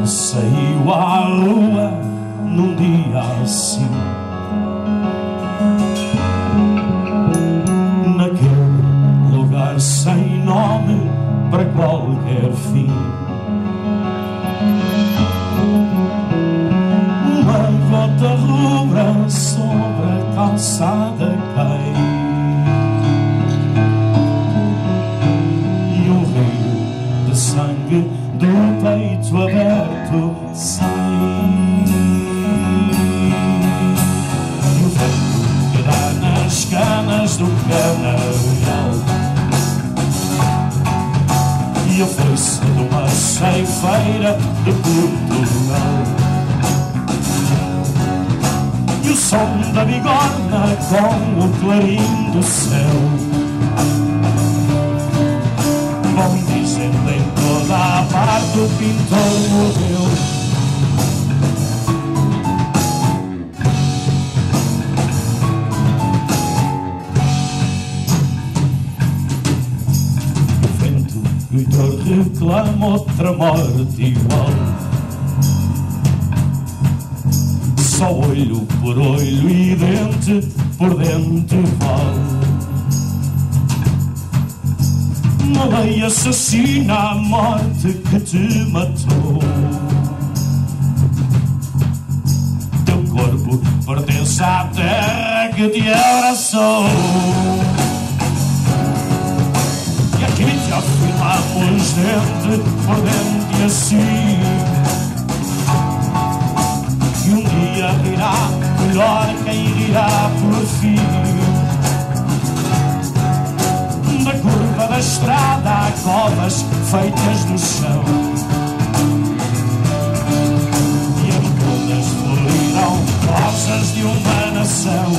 saiu à lua num dia assim. Naquele lugar sem nome para qualquer fim, uma gota rubra sobre a calçada cai, e um rio de sangue do peito aberto sai. E o vento que dá nas canas do canavial, e a foice de uma ceifeira de Portugal, e o som da bigorna com o clarim do céu vão dizendo em toda a parte: o pintor morreu. O vento gritou, reclama outra morte igual. Só olho por olho e dente por dente vale. Uma lei assassina a morte que te matou. Teu corpo pertence à terra que te abraçou. E aqui te afirmamos dente por dente assim. E um dia rirá melhor quem rirá por fim. Da curva da estrada há covas feitas do chão, e em todas florirão rosas de uma nação.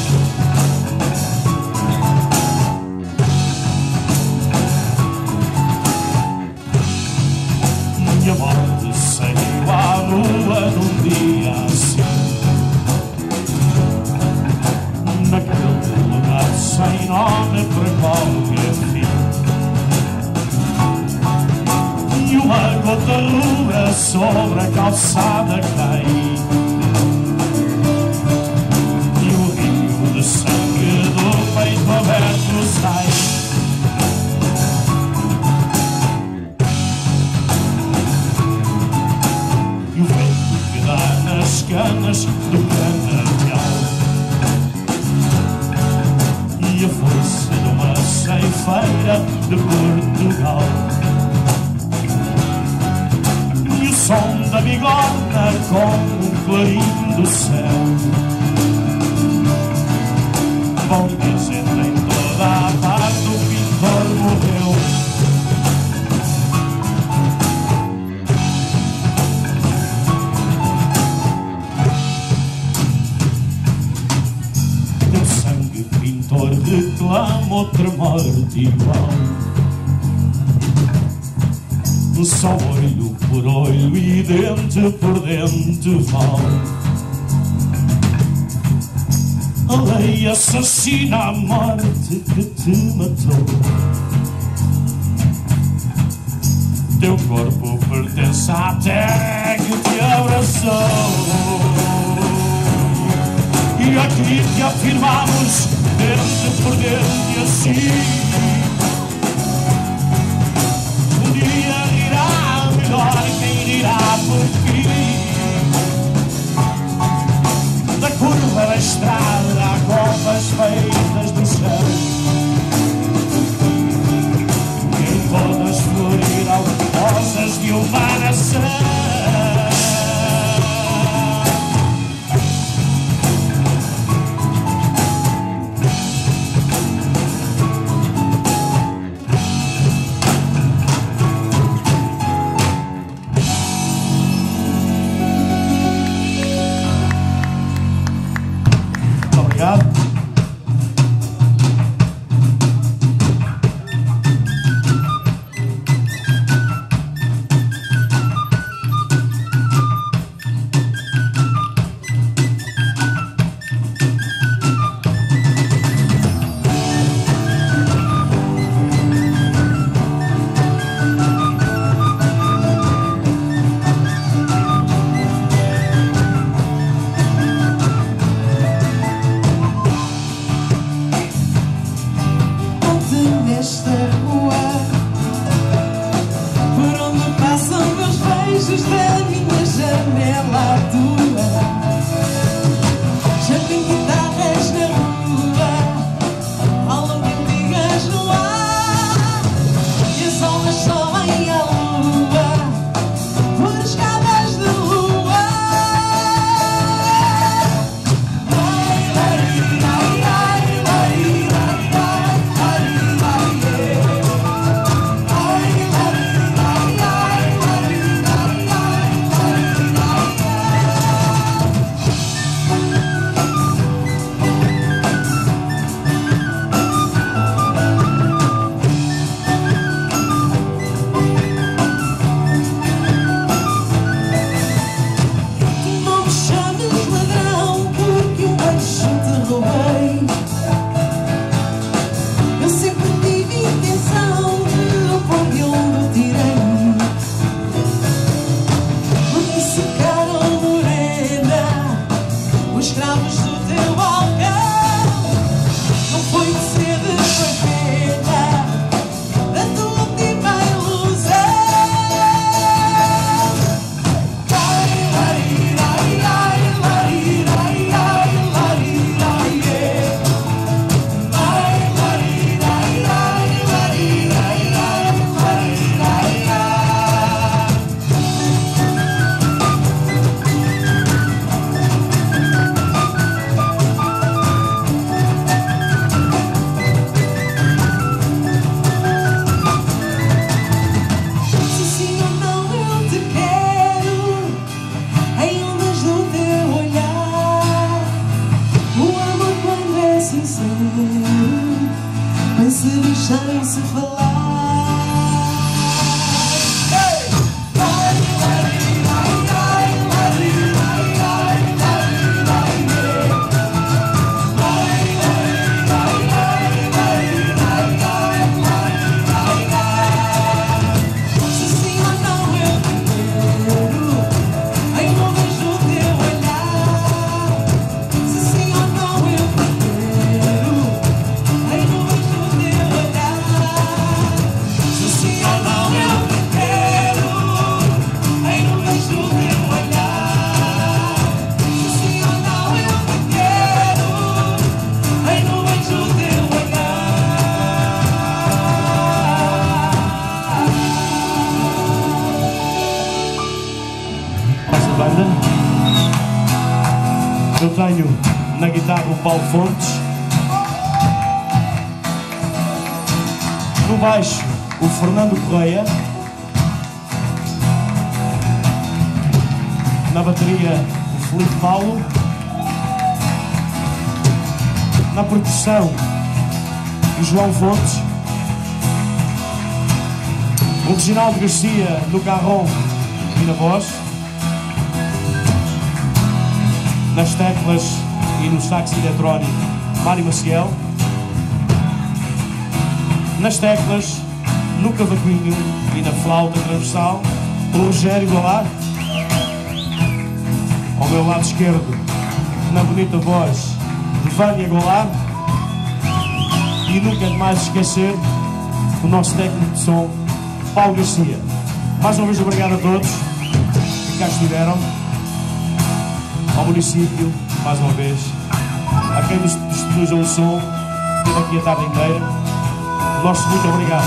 Minha morte saiu à lua num dia assim. Naquele lugar sem nome para qualquer fim, e uma gota rubra sobre a calçada cai, e o rio de sangue do peito aberto sai. E o vento que dá nas canas do canavial, e a foice de uma ceifeira de Portugal, e o som da bigorna com o clarim do céu vão dizendo em toda a parte: o pintor morreu. Teu sangue, pintor, reclama outra morte igual. Só olho por olho e dente por dente vale. A lei assassina a morte que te matou. Teu corpo pertence à terra que te abraçou. E aqui te afirmamos dente por dente assim. Um dia irá melhor quem irá por fim. Da curva da estrada há covas feitas do chão, e em todas florirão rosas de uma nação. se falar. Eu tenho na guitarra o Paulo Fontes, no baixo o Fernando Correia, na bateria o Felipe Paulo, na percussão o João Fontes, o Reginaldo Garcia no carrom e na voz, nas teclas e no sax eletrónico Mário Maciel, nas teclas, no cavaquinho e na flauta transversal o Rogério Goulart, ao meu lado esquerdo na bonita voz de Vânia Goulart, e nunca mais esquecer o nosso técnico de som Paulo Garcia. Mais uma vez obrigado a todos que cá estiveram, ao município, mais uma vez, a quem nos distribuiu o som, esteve aqui a tarde inteira. Nosso muito obrigado.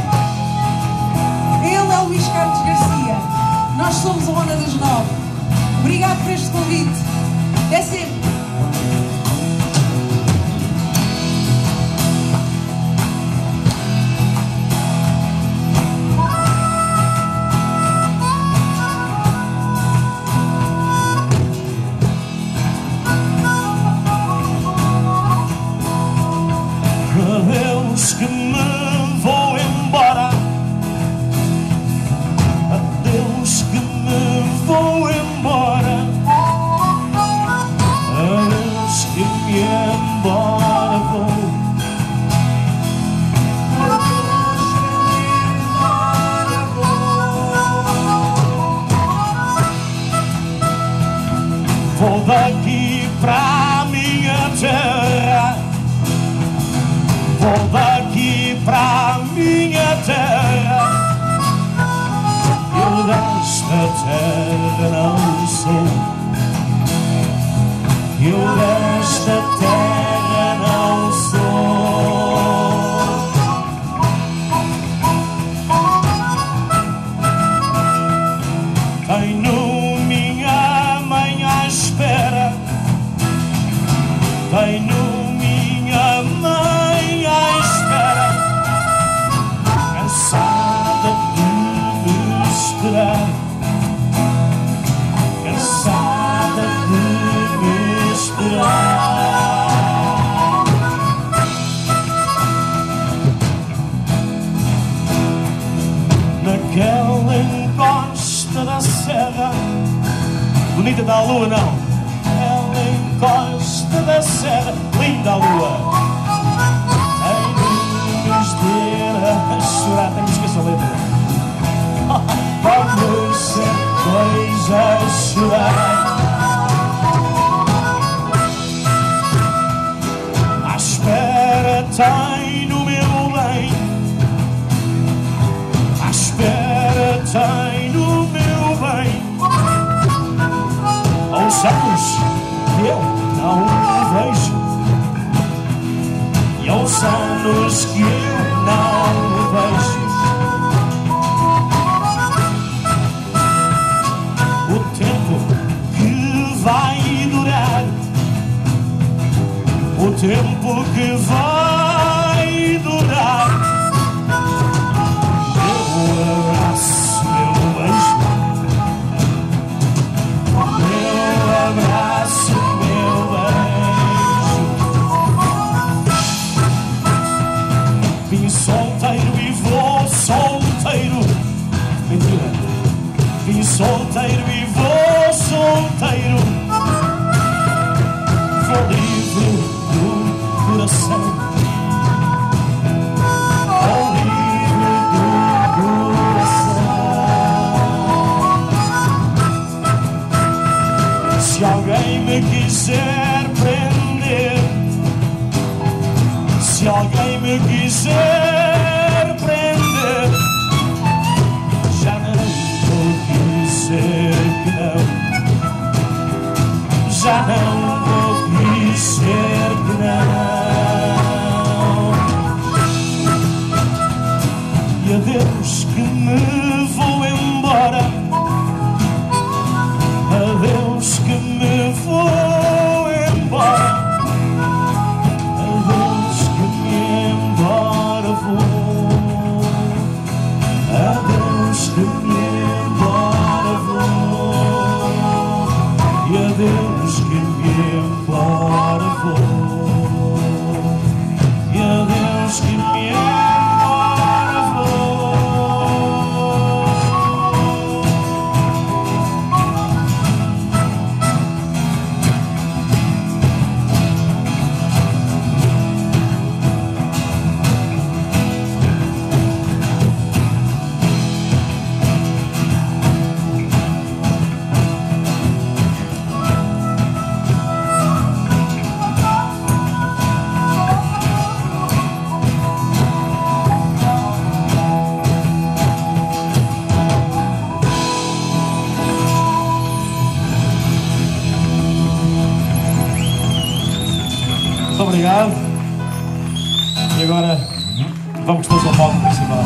Ele é o Luís Carlos Garcia. Nós somos a Onda dos 9. Obrigado por este convite. É sempre. Adeus que me vou embora, adeus que me vou embora, adeus que me embora vou. Vou daqui pra minha terra, vou daqui pra minha terra. Eu desta terra não sou, eu desta terra não sou. Tenho minha mãe à espera, tenho minha mãe à espera, cansada de me esperar, cansada de me esperar. Naquela encosta da serra, bonita da lua não, ela encosta da serra, linda a lua. Tenho de a chorar, tenho que esquecer a letra. Vamos ser dois a chorar, à espera tenho o meu bem, à espera tenho o meu bem. Aos anos que eu não o vejo, e aos anos que eu não o vejo, o tempo que vai durar, o tempo que vai durar. Meu abraço, meu beijo, meu abraço, meu beijo. Vim solta solteiro e vou solteiro, vou livre do coração, vou livre do coração. Se alguém me quiser prender, se alguém me quiser prender, já não vou dizer que não, já não vou dizer que não. E adeus que me vou embora, adeus que me vou embora, adeus que me embora vou, adeus que me embora vou, e adeus que me embora vou, e adeus que me embora vou. Muito obrigado. E agora vamos todos ao palco principal.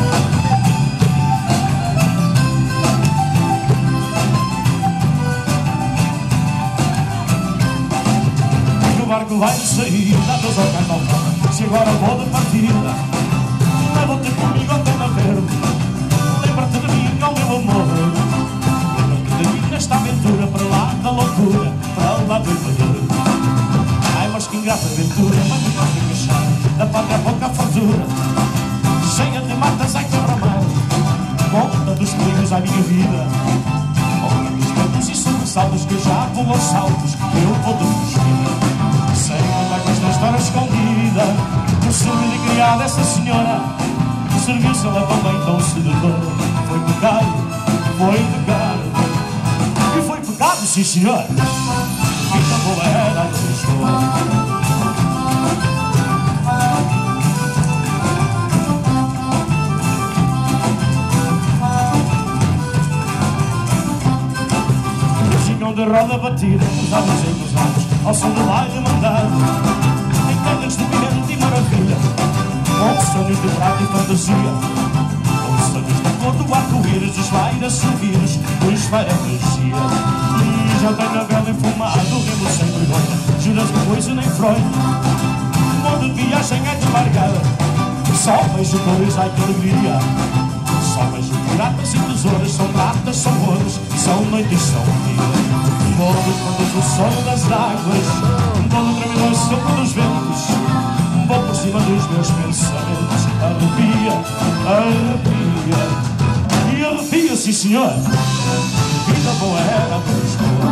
E o barco vai sair, dá-nos ao cartão. Se agora vou de partida, leva-te comigo ao Terra Verde. Lembra-te de mim, ó meu amor. Lembra-te de mim nesta aventura, para lá da loucura, para lá do poder. Mas que ingrata aventura, mas não fica achar da pátria pouca fartura, cheia de matas, ai que ramar, conta dos perigos à minha vida, conta dos medos e sobressaltos que já vou aos saltos, eu vou de fugir. Sei andar com esta história escondida, por servir de criada essa senhora, serviu-se ela também tão sedutora. Foi pecado, e foi pecado, sim senhor. Vida boa era de Lisboa. Vinham de roda batida, cruzados e cruzados, ao som do baile mandado, em terras de brilhante e maravilha, com sonhos de prata e fantasia, com sonhos de cor do arco-íris, os vairas subidos, os vairas magia. Já tenho a vela enfumada, o remo sem vergonha, juras de coisa nem Freud. O mundo de viagem é de largada, só vejo cores, ai que alegria. Só vejo piratas e tesouras, são pratas, são ouros, são noites, são dias. Vou quando o sonho das águas, vou no tremidor sopro dos ventos, vou por cima dos meus pensamentos. Arrepia, arrepia, e arrepia, sim senhor. Vida boa era de Lisboa.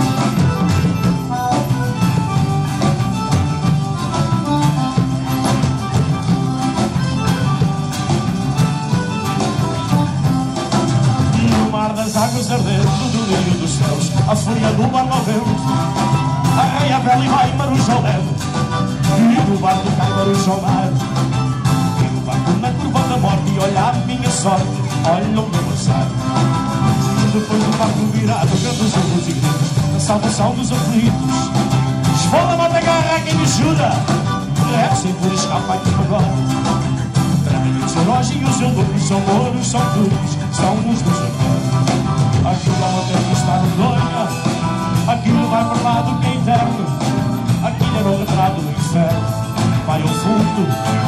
E o mar das águas ardendo do rio dos céus, a fúria do mar ao vento, arreia a vela e vai maruja ao leve, e o barco cai maruja ao mar. E o barco na curva da morte, e olha a minha sorte, olha o meu azar. Depois do barco virado, vendo os olhos e gritos, a salvação dos aflitos. Esfola, mata, agarra quem me ajuda, leve sem por escapa aqui agora. Tremem os heróis e os eunucos, são mouros, são turcos, são os dos agora. Aquilo é uma terra que está medonha, aquilo vai para lá do que é eterno, aquilo era o retrato do inferno. Vai ao fundo,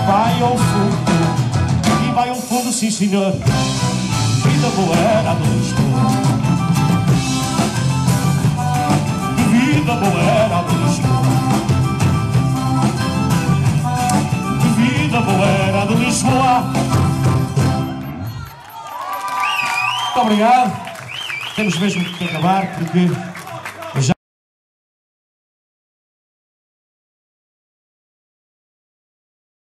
e vai ao fundo, sim senhor. Vida boa era de Lisboa. Vida boa era de Lisboa. Vida boa era de Lisboa. Muito obrigado. Temos mesmo que acabar porque